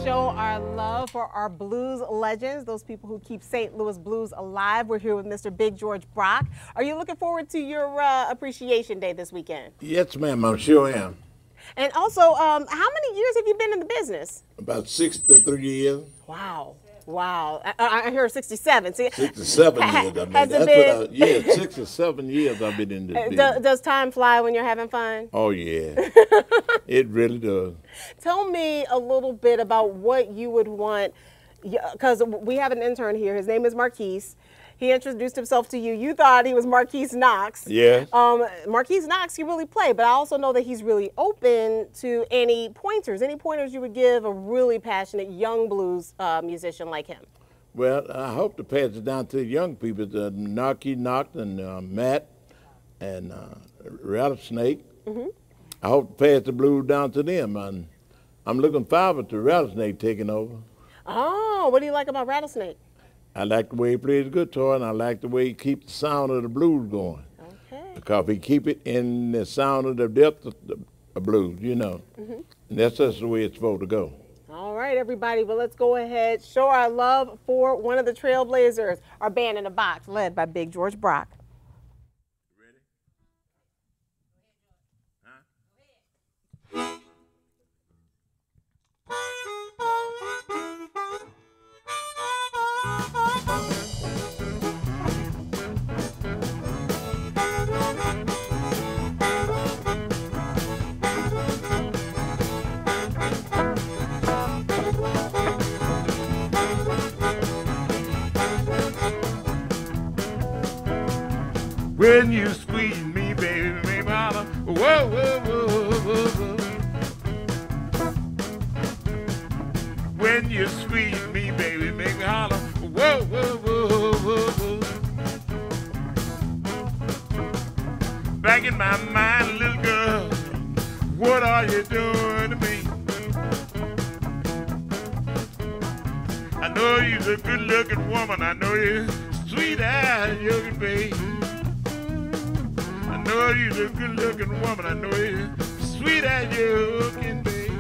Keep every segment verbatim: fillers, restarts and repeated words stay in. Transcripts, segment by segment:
show our love for our blues legends, those people who keep Saint Louis blues alive. We're here with Mister Big George Brock. Are you looking forward to your uh, Appreciation Day this weekend? Yes, ma'am, I sure am. And also, um, how many years have you been in the business? About sixty-three years. Wow. Wow. I, I hear sixty-seven. See, sixty-seven years. I mean, has that's it been? what I, yeah, sixty-seven years I've been in this business. Does, does time fly when you're having fun? Oh, yeah. It really does. Tell me a little bit about what you would want, because we have an intern here. His name is Marquise. He introduced himself to you. You thought he was Marquise Knox. Yeah. Um, Marquise Knox can really play, but I also know that he's really open to any pointers. Any pointers you would give a really passionate young blues uh, musician like him? Well, I hope to pass it down to the young people, the Marquise Knox and uh, Matt and uh, Rattlesnake. Mm-hmm. I hope to pass the blues down to them. And I'm looking forward to Rattlesnake taking over. Oh, what do you like about Rattlesnake? I like the way he plays the guitar, and I like the way he keeps the sound of the blues going. Okay. Because he keep it in the sound of the depth of the of blues, you know. Mm-hmm. And that's just the way it's supposed to go. All right, everybody. Well, let's go ahead, show our love for one of the Trailblazers, our band in the box, led by Big George Brock. Ready? Huh? When you squeeze me, baby, make me holler, whoa, whoa, whoa, whoa, whoa. When you squeeze me, baby, make me holler, whoa, whoa, whoa, whoa, whoa. Back in my mind, little girl, what are you doing to me? I know you're a good-looking woman, I know you're sweet as you can be. I know you're a good-looking woman. I know you're sweet as you can be.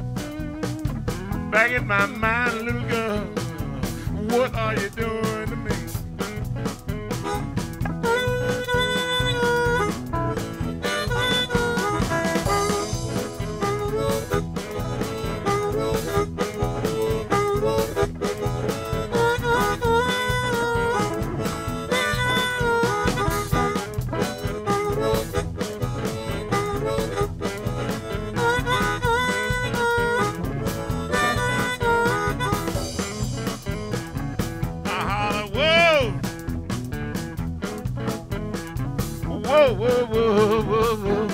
Back in my mind, little girl, what are you doing to me? Whoa, whoa, whoa, whoa, whoa.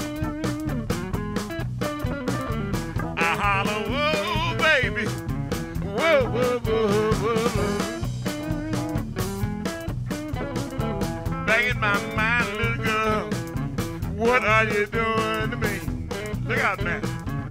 I holler, whoa, baby. Whoa, whoa, whoa, whoa, whoa. Back in my mind, little girl, what are you doing to me? Look out, man.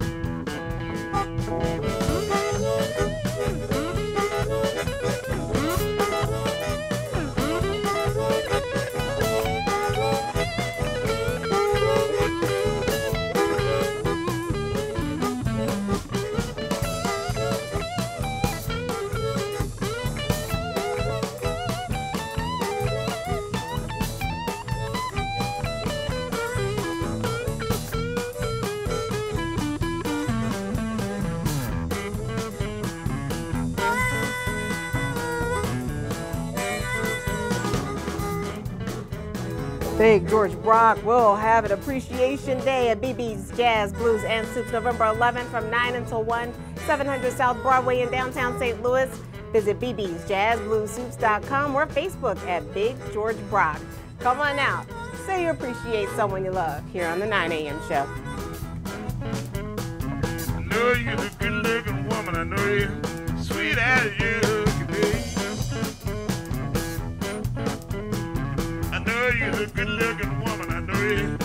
Big George Brock will have an Appreciation Day at B B's Jazz, Blues, and Soups November eleventh from nine until one, seven hundred South Broadway in downtown Saint Louis. Visit b b's jazz blues soups dot com or Facebook at Big George Brock. Come on out. Say you appreciate someone you love here on the nine A M show. I know you're a good-looking woman. I know you're sweet as you can be. I know you're a good-looking woman. I know you.